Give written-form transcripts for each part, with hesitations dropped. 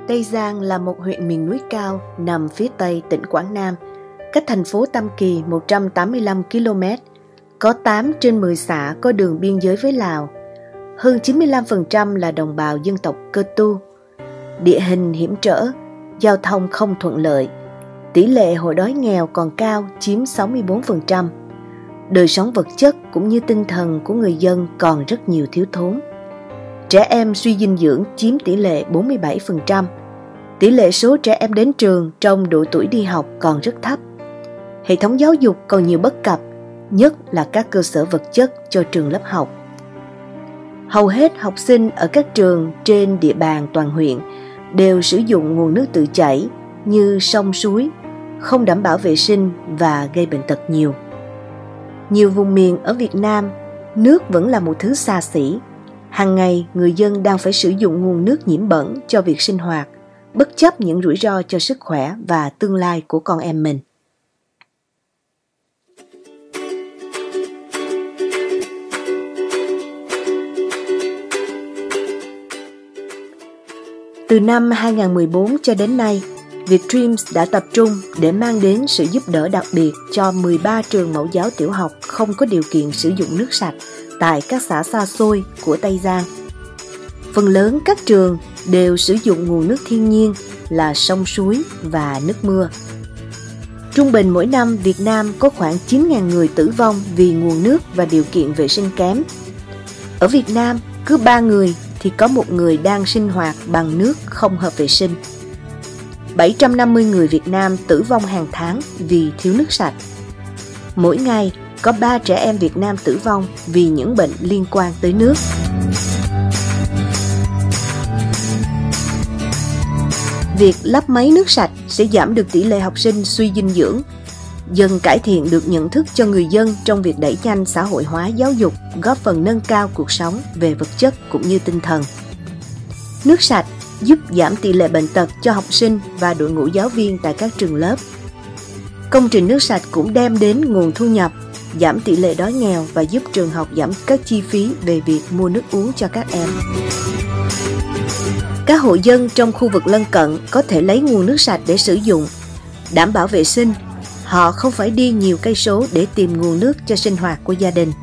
Tây Giang là một huyện miền núi cao nằm phía tây tỉnh Quảng Nam, cách thành phố Tam Kỳ 185 km, có 8 trên 10 xã có đường biên giới với Lào. Hơn 95% là đồng bào dân tộc Cơ Tu. Địa hình hiểm trở, giao thông không thuận lợi, tỷ lệ hộ đói nghèo còn cao chiếm 64%. Đời sống vật chất cũng như tinh thần của người dân còn rất nhiều thiếu thốn. Trẻ em suy dinh dưỡng chiếm tỷ lệ 47%. Tỷ lệ số trẻ em đến trường trong độ tuổi đi học còn rất thấp. Hệ thống giáo dục còn nhiều bất cập, nhất là các cơ sở vật chất cho trường lớp học. Hầu hết học sinh ở các trường trên địa bàn toàn huyện đều sử dụng nguồn nước tự chảy như sông suối, không đảm bảo vệ sinh và gây bệnh tật nhiều. Nhiều vùng miền ở Việt Nam, nước vẫn là một thứ xa xỉ. Hàng ngày, người dân đang phải sử dụng nguồn nước nhiễm bẩn cho việc sinh hoạt, bất chấp những rủi ro cho sức khỏe và tương lai của con em mình. Từ năm 2014 cho đến nay, Vietdreams đã tập trung để mang đến sự giúp đỡ đặc biệt cho 13 trường mẫu giáo tiểu học không có điều kiện sử dụng nước sạch tại các xã xa xôi của Tây Giang. Phần lớn các trường đều sử dụng nguồn nước thiên nhiên là sông suối và nước mưa. Trung bình mỗi năm Việt Nam có khoảng 9.000 người tử vong vì nguồn nước và điều kiện vệ sinh kém. Ở Việt Nam, cứ 3 người thì có một người đang sinh hoạt bằng nước không hợp vệ sinh. 750 người Việt Nam tử vong hàng tháng vì thiếu nước sạch. Mỗi ngày có 3 trẻ em Việt Nam tử vong vì những bệnh liên quan tới nước. Việc lắp máy nước sạch sẽ giảm được tỷ lệ học sinh suy dinh dưỡng, dần cải thiện được nhận thức cho người dân trong việc đẩy nhanh xã hội hóa giáo dục, góp phần nâng cao cuộc sống về vật chất cũng như tinh thần. Nước sạch giúp giảm tỷ lệ bệnh tật cho học sinh và đội ngũ giáo viên tại các trường lớp. Công trình nước sạch cũng đem đến nguồn thu nhập, giảm tỷ lệ đói nghèo và giúp trường học giảm các chi phí về việc mua nước uống cho các em. Các hộ dân trong khu vực lân cận có thể lấy nguồn nước sạch để sử dụng, đảm bảo vệ sinh. Họ không phải đi nhiều cây số để tìm nguồn nước cho sinh hoạt của gia đình.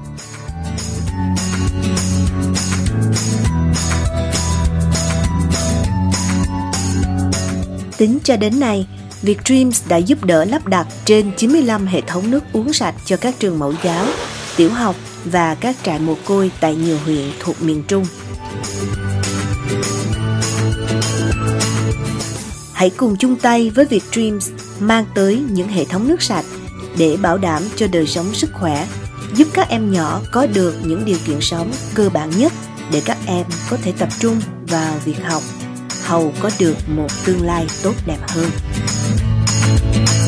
Tính cho đến nay, Vietdreams đã giúp đỡ lắp đặt trên 95 hệ thống nước uống sạch cho các trường mẫu giáo, tiểu học và các trại mồ côi tại nhiều huyện thuộc miền Trung. Hãy cùng chung tay với Vietdreams mang tới những hệ thống nước sạch để bảo đảm cho đời sống sức khỏe, giúp các em nhỏ có được những điều kiện sống cơ bản nhất để các em có thể tập trung vào việc học, hầu có được một tương lai tốt đẹp hơn.